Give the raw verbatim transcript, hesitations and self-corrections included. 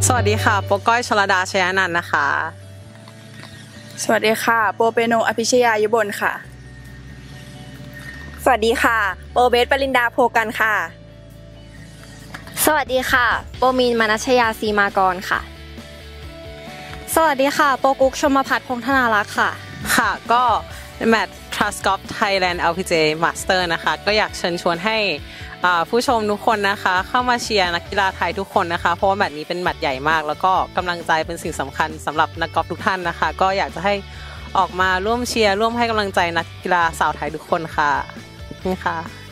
สวัสดีค่ะโปก้อยชลดาชยานันท์นะคะสวัสดีค่ะโปเปโนอภิชยายุบลค่ะสวัสดีค่ะโปเบสปรินดาโพกันค่ะสวัสดีค่ะโปมีนมนัชยาซีมากรค่ะสวัสดีค่ะโปกุ๊กชมพัฒน์พงษ์ธนารักษ์ค่ะค่ะก็แมตช์ Trust Golf Thailand แอล พี จี เอ Master นะคะก็อยากเชิญชวนให้ผู้ชมทุกคนนะคะเข้ามาเชียร์นักกีฬาไทยทุกคนนะคะเพราะว่าแมตช์นี้เป็นแมตช์ใหญ่มากแล้วก็กำลังใจเป็นสิ่งสำคัญสำหรับนักกอล์ฟทุกท่านนะคะก็อยากจะให้ออกมาร่วมเชียร์ร่วมให้กำลังใจนักกีฬาสาวไทยทุกคนค่ะนี่ค่ะ